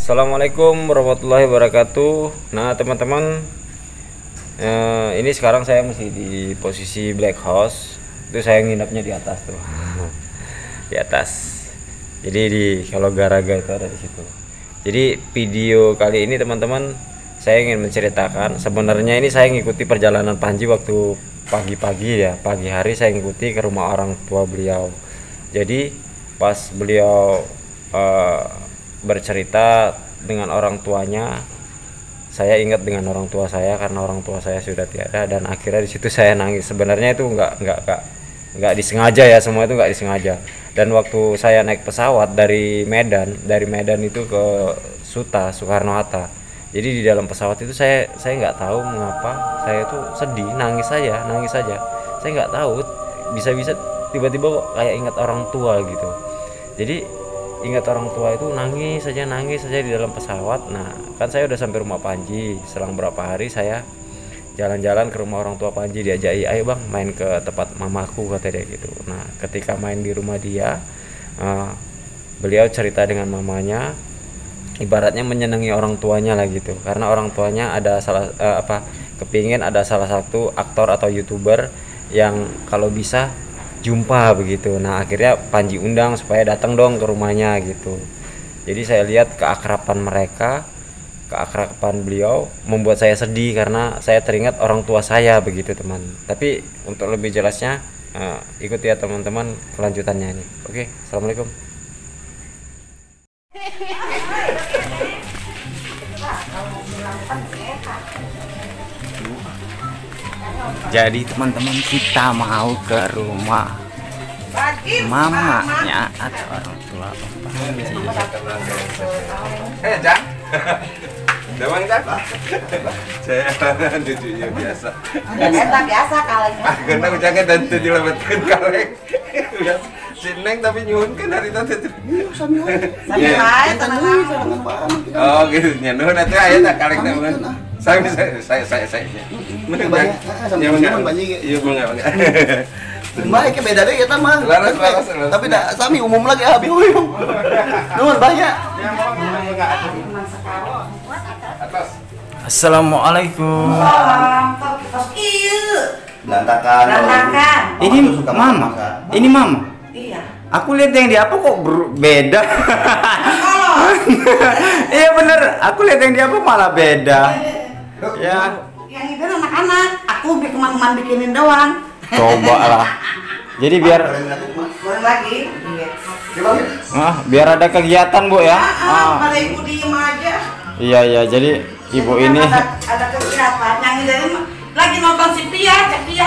Assalamualaikum warahmatullahi wabarakatuh. Nah teman-teman, ini sekarang saya masih di posisi Black House. Itu saya nginepnya di atas tuh. Di atas. Jadi kalau Garaga itu ada di situ. Jadi video kali ini teman-teman, saya ingin menceritakan. Sebenarnya ini saya ngikuti perjalanan Panji waktu pagi-pagi ya, pagi hari saya ngikuti ke rumah orang tua beliau. Jadi pas beliau bercerita dengan orang tuanya, saya ingat dengan orang tua saya karena orang tua saya sudah tiada, dan akhirnya di situ saya nangis. Sebenarnya itu nggak disengaja ya, semua itu nggak disengaja. Dan waktu saya naik pesawat dari Medan itu ke Soekarno-Hatta, jadi di dalam pesawat itu saya nggak tahu mengapa saya itu sedih, nangis saja. Saya nggak tahu bisa-bisa tiba-tiba kok kayak ingat orang tua gitu. Jadi ingat orang tua itu nangis saja di dalam pesawat. Nah kan saya udah sampai rumah Panji, selang berapa hari saya jalan-jalan ke rumah orang tua Panji, diajak, ayo bang main ke tempat mamaku, kata dia gitu. Nah ketika main di rumah dia, beliau cerita dengan mamanya, ibaratnya menyenangi orang tuanya lah gitu, karena orang tuanya ada kepingin ada salah satu aktor atau YouTuber yang kalau bisa jumpa begitu. Nah akhirnya Panji undang supaya datang dong ke rumahnya gitu. Jadi saya lihat keakraban beliau membuat saya sedih karena saya teringat orang tua saya begitu teman. Tapi untuk lebih jelasnya ikuti ya teman-teman kelanjutannya ini. Oke, assalamualaikum. Jadi teman-teman, kita mau ke rumah mamanya atau orang tua Panji. Jang. Demang Jang. Saya cucunya biasa. Biasa kalengnya. Karena ujangnya dan dilemetkeun kaleng. Sineng tapi nyuhunkeun hari tadi. Sambil wae tenang. Oh gitu nya. Nuhun atuh aya tah kaleng teh mun. Saya. Mun banyak. Ya banyak. Iya bangga. Baik beda deh kita mah. Laras. Tapi dah sami umum lagi habis uyung. Nuhun banyak. Atas. Assalamualaikum. Berantakan. Ini mama. Ini mama. Iya. Aku lihat yang di apa kok beda. Iya bener, aku lihat yang di apa malah beda. Ya. Yang itu anak-anak, aku teman-teman bikinin doang. Coba lah. Jadi biar Boleh lagi. Iya. biar ada kegiatan Bu ya. Pada ibu diem aja. Iya, jadi ibu ini ada kegiatan yang dari lagi nonton si Pia, cek Pia.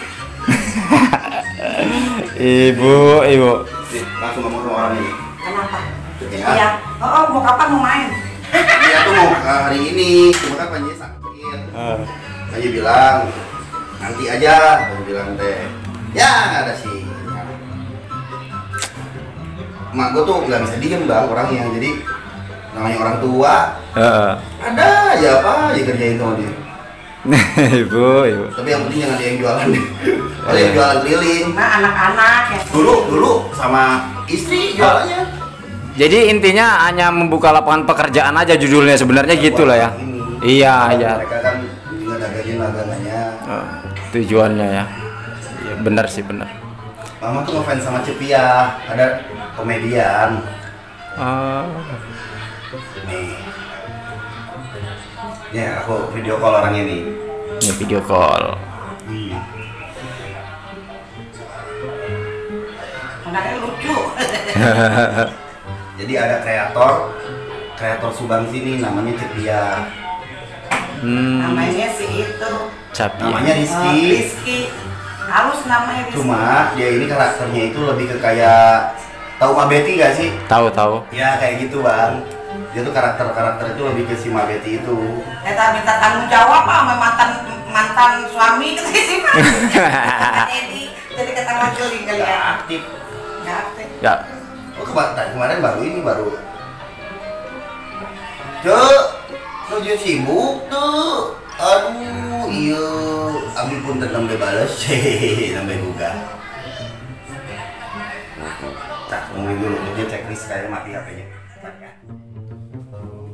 Ibu. Langsung ngomong sama orang ini. Kenapa? Iya. Iya. Oh, mau kapan mau main? Dia tuh mau hari ini, cuma kan Panji sakit. Panji bilang nanti aja, Panji bilang teh. Ya nggak ada sih. Mak gue tuh nggak bisa diem bang orangnya, jadi namanya orang tua. Ada aja apa aja kerjain sama dia. Ibu. Tapi yang penting jangan dia yang jualan. Kalau yang jualan keliling. Nah, anak-anak ya. Dulu sama istri jualannya. Jadi intinya hanya membuka lapangan pekerjaan aja judulnya, sebenarnya gitulah ya. Iya. Mereka kan juga dagangannya. Tujuannya ya. Iya benar sih, benar. Mama tuh ngefans sama Cepia, ada komedian. Nih. Ya, aku video call orang ini. Ini video call. Anaknya lucu. Jadi ada kreator Subang sini namanya Cepia. Namanya si itu. Capi. Namanya Rizky. Rizky. Halus namanya Rizky. Cuma dia ini karakternya itu lebih ke kayak, tahu Mabeti gak sih? Tahu. Ya kayak gitu bang. Dia tuh karakter itu lebih ke si Mabeti itu. Kita minta tanggung jawab sama mantan suami gitu sih Pak. Jadi kata ngajurin kali ya. Aktif. Nggak aktif. Ya. Oh kemarin baru. Cuk, nuju sibuk tuh. Aduh, iya. Abi pun nambah balas, nambah buka. Tak, tunggu dulu, dia checklist kayak mati HP-nya.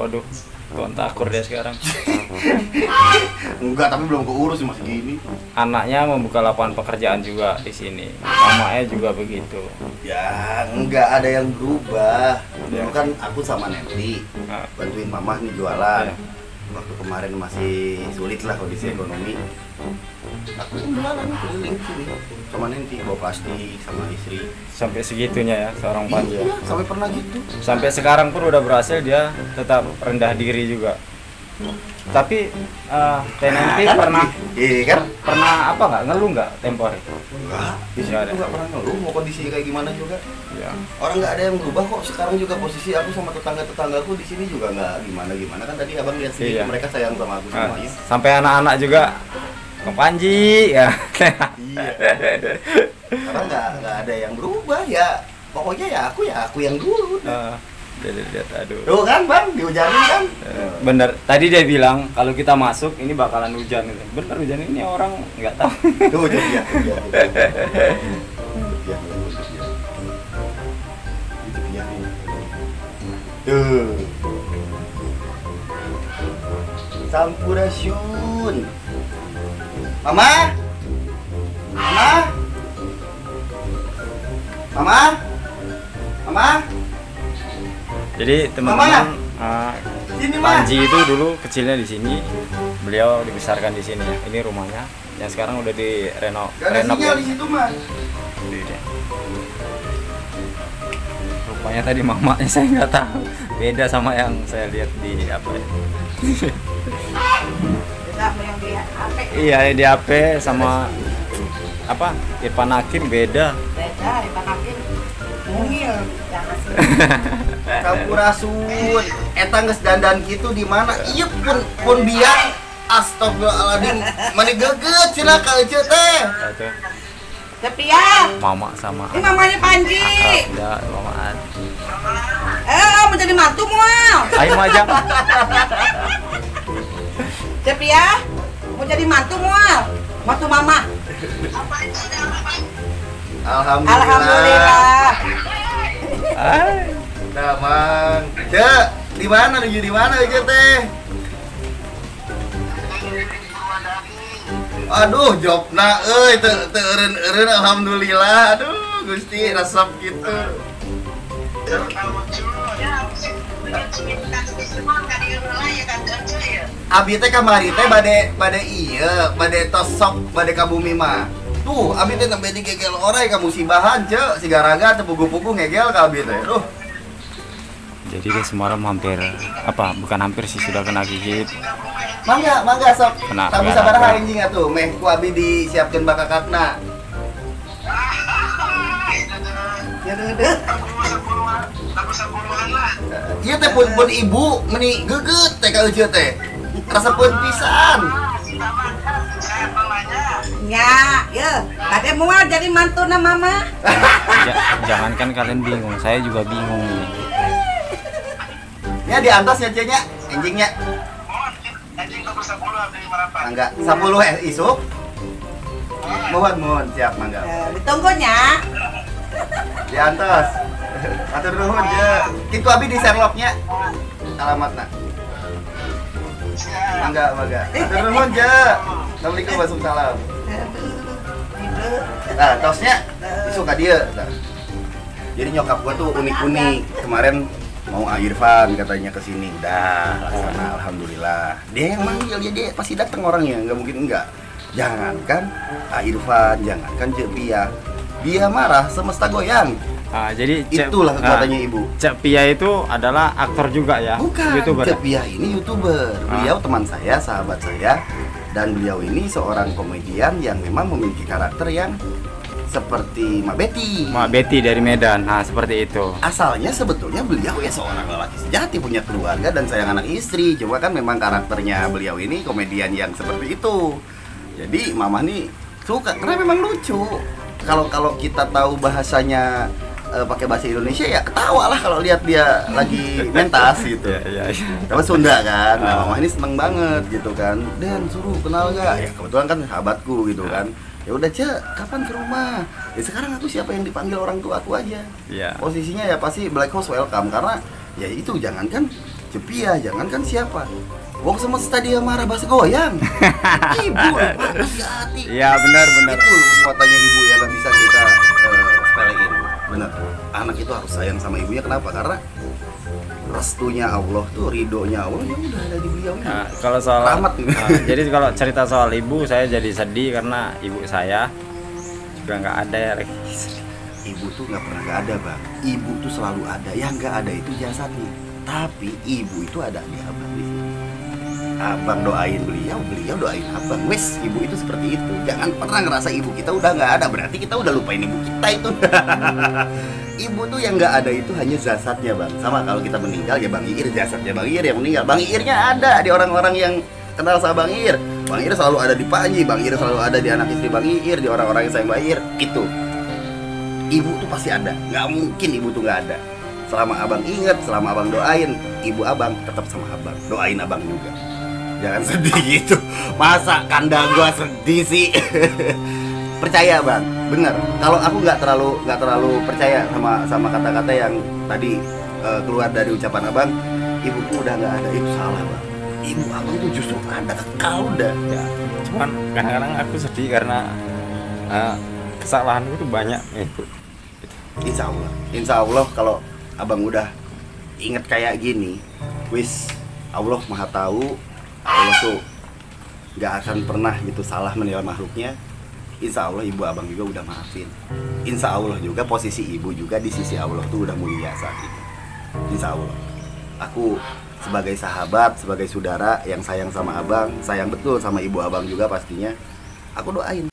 Waduh, kontakur dia sekarang. Enggak, tapi belum keurus masih gini. Anaknya membuka lapangan pekerjaan juga di sini. Mamanya juga begitu. Ya, enggak ada yang berubah. Ya. Dulu kan aku sama Nanti Nah, bantuin mamah nih jualan. Ya. Waktu kemarin masih sulit lah kondisi ekonomi. Aku jualan keliling sini sama Nanti bawa plastik sama istri. sampai segitunya ya seorang Panji. Iya, sampai pernah gitu. Sampai sekarang pun udah berhasil, dia tetap rendah diri juga. Tapi Tenenti Kan, pernah iya kan? pernah apa nggak ngeluh nggak tempo hari? Enggak, di sini Nggak ada. tuh nggak pernah ngeluh mau kondisi kayak gimana juga. Ya. Orang nggak ada yang berubah kok. Sekarang juga posisi aku sama tetangga-tetanggaku di sini juga nggak gimana-gimana kan, tadi abang lihat sendiri Iya. mereka sayang sama aku Nah, semuanya. sampai anak-anak juga ke Panji ya. Iya. Karena nggak ada yang berubah ya. Pokoknya ya aku yang dulu. Jadi lihat, aduh. Tuh kan bang, dihujanin kan? Bener, tadi dia bilang kalau kita masuk ini bakalan hujan gitu. Bener, hujan ini orang nggak tahu. Tuh jadi ya. Tuh. Sampurasun. Mama? Mama? Mama? Mama? Jadi teman-teman, Sini, Ma. Panji itu dulu kecilnya di sini, beliau dibesarkan di sini. Ini rumahnya, yang sekarang udah direnov. Gak ada renov sinyal ya. di situ, Mas. Ini dia. Rupanya tadi mamanya saya nggak tahu, beda sama yang saya lihat di apa ya. Sama yang di HP. Iya, di HP sama apa Irfan Hakim beda. Beda, dipanakin mungil. Jangan sih. Sampurasun. Eta geus dandan kitu di mana? Ieu pun biang astagfirullahaladzim. Mani geget cenah ka ece teh. Itu Tapi ya, mama sama ini mamanya Panji. ya mamaan. Mau jadi mantu mual. Ayo aja. Tapi ya, mau jadi mantu mual. Mantu mama. Alhamdulillah. Ay. Nah, Mang. Cek, di mana nuju di mana ece teh? Aduh, jobna euy teu eureun alhamdulillah. Aduh, Gusti resep gitu. Abi teh kamari teh bade ieu, bade tosok, bade ka bumi mah. Tuh, abi teh nembe digegel orai ka musibahan, Cek. Si garaga teu pugu-pugu ngegel ka abi teh. Duh. Jadi dia semalam hampir apa? Bukan hampir sih, sudah kena gigit. Mangga sok. Kena Tapi gara-gara. sabaraha anjing atuh, meh ku abi disiapkeun bakakakna. Ya deudeut. Ieu teh pun ibu meuni geugeut teh ka euceut teh. Rasapeun pisan. Ya, tadi mual jadi mantu na mama. Jangankan kalian bingung, saya juga bingung nih. Ya di atas ya nya, anjingnya. Mangga, 10 isuk. Mohon siap mangga. Ditunggunya. Di atas. Atur nuhun je. Kitu abi di Sherlocknya. Alamatna. Mangga. Atur nuhun je. Assalamualaikum Waalaikumsalam. Nah, tosnya isuk ka dieu. Jadi nyokap gua tuh unik-unik. Kemarin mau Irfan katanya ke sini, udah laksana alhamdulillah. Dia yang manggil, dia pasti datang orangnya, nggak mungkin enggak. Jangankan Irfan, jangankan Cek Pia, dia marah semesta goyang. Jadi Itulah kekuatannya ibu. Cek Pia itu adalah aktor juga ya, Bukan, YouTuber. Cek Pia ini YouTuber. Beliau teman saya, sahabat saya, dan beliau ini seorang komedian yang memang memiliki karakter yang seperti Mak Betty. Mak Betty dari Medan. Nah, seperti itu. Asalnya sebetulnya beliau ya seorang lelaki sejati, punya keluarga dan sayang anak istri. Cuma kan memang karakternya beliau ini komedian yang seperti itu. Jadi mama nih suka karena memang lucu. Kalau kita tahu bahasanya pakai bahasa Indonesia ya ketawa lah kalau lihat dia lagi mentas gitu. Iya. Tapi Sunda kan, nah, mama ini seneng banget gitu kan. Dan suruh kenal gak? Ya kebetulan kan sahabatku gitu kan. Ya udah Cek, kapan ke rumah? Ya sekarang aku siapa yang dipanggil orang tua aku aja. Iya. Posisinya ya pasti Black House welcome karena ya itu jangankan Cepia, jangankan siapa. Wong semesta dia marah bahasa goyang. Ibu, hati-hati. Iya benar. Itu kekuatannya ibu yang gak bisa kita sepelein. Benar. Anak itu harus sayang sama ibunya. Kenapa? Karena restunya Allah tuh, ridhonya Allah yang udah ada di beliau. Nah, kalau soal jadi kalau cerita soal ibu, saya jadi sedih karena ibu saya juga nggak ada ya. Ibu tuh nggak pernah nggak ada, Bang. Ibu tuh selalu ada. Yang nggak ada itu jasadnya. Tapi ibu itu ada di abang di sini. Abang doain beliau, beliau doain abang. Wes, ibu itu seperti itu. Jangan pernah ngerasa ibu kita udah nggak ada. Berarti kita udah lupain ibu kita itu. Ibu tuh yang nggak ada itu hanya jasadnya, Bang. Sama kalau kita meninggal ya Bang Iir, jasadnya Bang Iir yang meninggal. Bang Iirnya ada di orang-orang yang kenal sama Bang Iir. Bang Iir selalu ada di Panji, Bang Iir selalu ada di anak istri Bang Iir, di orang-orang yang sayang Bang Iir. Itu ibu tuh pasti ada, nggak mungkin ibu tuh nggak ada. Selama abang ingat, selama abang doain, ibu abang tetap sama abang, doain abang juga. Jangan sedih gitu, masa kanda gua sedih sih. Percaya Bang, bener. Kalau aku nggak terlalu percaya sama kata-kata yang tadi keluar dari ucapan abang, ibuku udah nggak ada, itu salah Bang. Ibu abang itu justru ada kekal udah. Ya, cuman kadang-kadang aku sedih karena kesalahanku tuh banyak. Insya Allah kalau abang udah inget kayak gini, wis Allah maha tahu, Allah tuh nggak akan pernah gitu salah menilai makhluknya. Insya Allah ibu abang juga udah maafin. Insya Allah juga posisi ibu juga di sisi Allah tuh udah mulia saat itu. Insya Allah. Aku sebagai sahabat, sebagai saudara yang sayang sama abang, sayang betul sama ibu abang juga pastinya. Aku doain.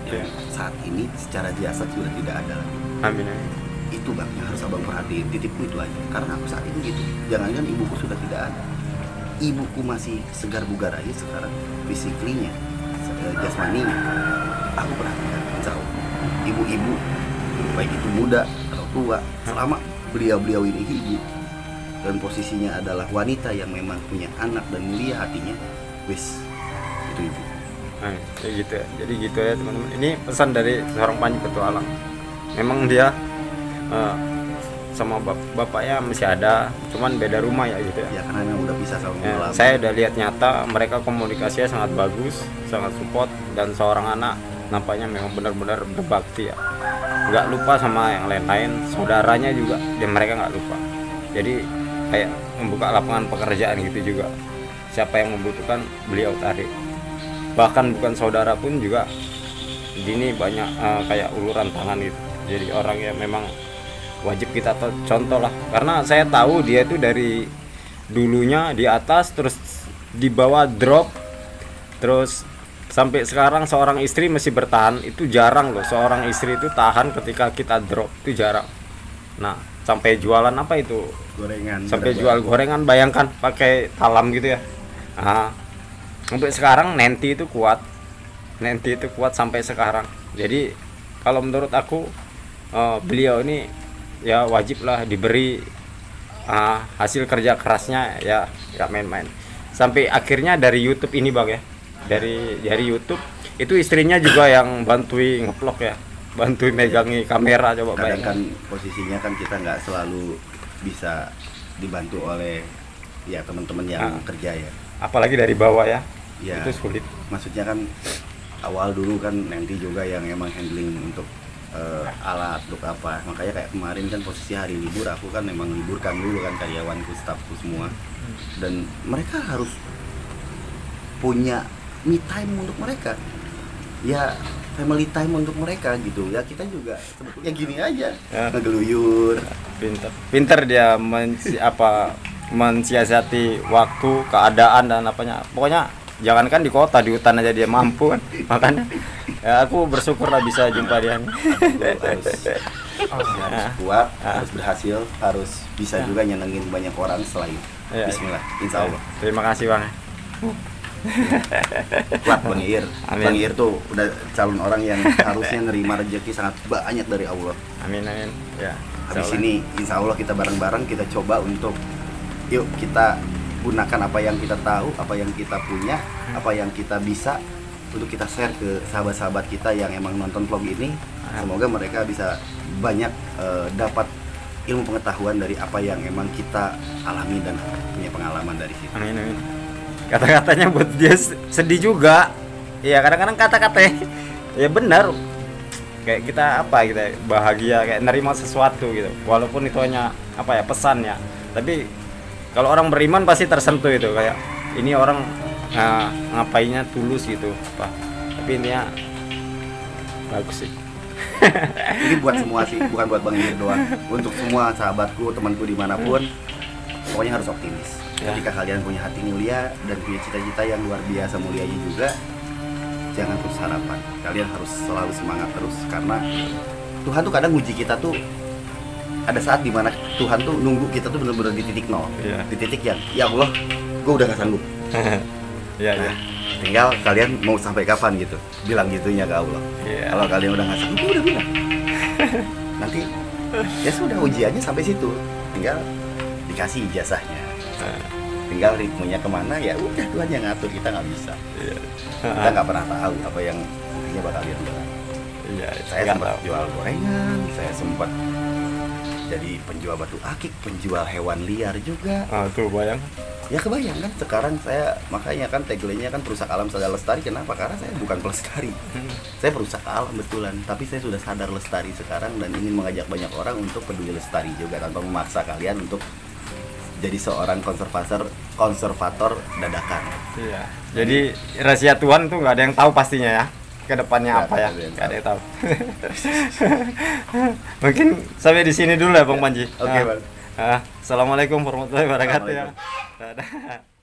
yang saat ini secara jasad sudah tidak ada lagi. Amin, amin. Itu bang yang harus abang perhatiin, titipku itu aja. Karena aku saat ini gitu, jangan-jangan ibuku sudah tidak ada. Ibuku masih segar bugar aja sekarang, fisiklinya, jasmaninya. Aku perhatikan, insya Allah. Ibu-ibu, baik itu muda atau tua, selama beliau ini hidup dan posisinya adalah wanita yang memang punya anak dan mulia hatinya, wis itu ibu. Nah, kayak gitu ya. Jadi gitu ya teman-teman. Ini pesan dari seorang Panji Petualang. Memang dia sama bapaknya masih ada, cuman beda rumah ya gitu ya. Ya karena memang udah bisa sama Ya, lama. saya udah lihat nyata mereka komunikasinya sangat bagus, sangat support, dan seorang anak nampaknya memang benar-benar berbakti ya. Nggak lupa sama yang lain-lain, saudaranya juga, dan mereka nggak lupa. Jadi kayak membuka lapangan pekerjaan gitu juga. Siapa yang membutuhkan beliau tarik. Bahkan bukan saudara pun juga gini banyak kayak uluran tangan gitu. Jadi orang yang memang wajib kita contoh lah, karena saya tahu dia itu dari dulunya di atas terus di bawah drop terus sampai sekarang seorang istri masih bertahan. Itu jarang loh, seorang istri itu tahan ketika kita drop, itu jarang. Nah sampai jualan apa itu, Gorengan. sampai jual gorengan, bayangkan pakai talam gitu ya. Nah, sampai sekarang Nenti itu kuat sampai sekarang. Jadi kalau menurut aku beliau ini ya wajib lah diberi hasil kerja kerasnya ya, gak main-main. Sampai akhirnya dari YouTube ini bang ya, dari YouTube itu istrinya juga yang bantuin ngevlog ya, bantuin megangi kamera. Coba Kadang bayangkan. kan posisinya kan kita nggak selalu bisa dibantu oleh ya teman-teman yang kerja ya. Apalagi dari bawah ya, Ya, itu sulit. maksudnya kan awal dulu kan nanti juga yang emang handling untuk alat untuk apa, makanya kayak kemarin kan posisi hari libur aku kan memang liburkan dulu kan karyawanku, stafku semua, dan mereka harus punya me time untuk mereka ya, family time untuk mereka gitu ya. Kita juga sebetulnya gini aja Ya. ngegeluyur. Pinter dia mensiasati waktu, keadaan dan apanya. Pokoknya jangankan di kota, di hutan aja dia mampu kan. Makanya ya aku bersyukur lah bisa jumpa dia nih. Harus kuat, harus berhasil, harus bisa juga nyenengin banyak orang selain. Ya. Bismillah, insya Allah. Terima kasih bang. Kuat Bang Ir. Amin. Bang Ir tuh udah calon orang yang harusnya nerima rezeki sangat banyak dari Allah. Amin amin. Ya. Habis insyaallah. ini insya Allah kita bareng-bareng kita coba untuk yuk kita gunakan apa yang kita tahu, apa yang kita punya, apa yang kita bisa untuk kita share ke sahabat-sahabat kita yang emang nonton vlog ini. Semoga mereka bisa banyak dapat ilmu pengetahuan dari apa yang emang kita alami dan punya pengalaman dari situ. Amin amin. Kata-katanya buat dia sedih juga. Iya kadang-kadang kata-katanya ya benar. Kayak kita kita bahagia kayak nerima sesuatu gitu. Walaupun itu hanya pesan ya. Tapi kalau orang beriman pasti tersentuh itu, kayak ini orang ngapainnya tulus gitu, Pak. Tapi intinya bagus sih. Ini buat semua sih, bukan buat Bang Ir doang. Untuk semua sahabatku, temanku dimanapun, pokoknya harus optimis. Ya. Ketika kalian punya hati mulia dan punya cita-cita yang luar biasa mulianya juga, jangan putus harapan. Kalian harus selalu semangat terus, karena Tuhan tuh kadang uji kita tuh. Ada saat dimana Tuhan tuh nunggu kita tuh benar-benar di titik nol, Iya. di titik yang ya Allah, gue udah gak sanggup. Iya iya. Nah, tinggal kalian mau sampai kapan gitu, bilang gitunya ke Allah. Iya. Kalau kalian udah nggak sanggup, udah bilang. Nanti ya sudah ujiannya sampai situ, tinggal dikasih ijazahnya. Tinggal ritmenya kemana ya udah Tuhan yang ngatur, kita nggak bisa. Kita nggak pernah tahu apa yang nantinya bakal lihat. Iya. Saya nggak sempat tahu. jual gorengan, saya sempat jadi penjual batu akik, penjual hewan liar juga. Tuh bayang. Ya kebayang kan, sekarang saya makanya kan tagline-nya kan perusak alam sadar lestari. Kenapa? Karena saya bukan pelestari, saya perusak alam betulan. Tapi saya sudah sadar lestari sekarang dan ingin mengajak banyak orang untuk peduli lestari juga, tanpa memaksa kalian untuk jadi seorang konservator dadakan. Iya. Jadi rahasia Tuhan tuh nggak ada yang tahu pastinya ya. Kedepannya Nggak apa ya? ada yang Nggak ada yang tahu. Mungkin sampai di sini dulu ya Bang Panji. Oke, Bang. Assalamualaikum warahmatullahi wabarakatuh ya. Assalamualaikum. Dadah.